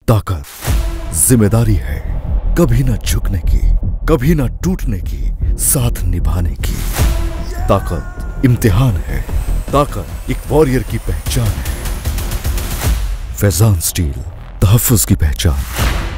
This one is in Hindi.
ताकत जिम्मेदारी है, कभी ना झुकने की, कभी ना टूटने की, साथ निभाने की। ताकत इम्तिहान है, ताकत एक वॉरियर की पहचान है। फैजान स्टील, तहफ्फुज़ की पहचान।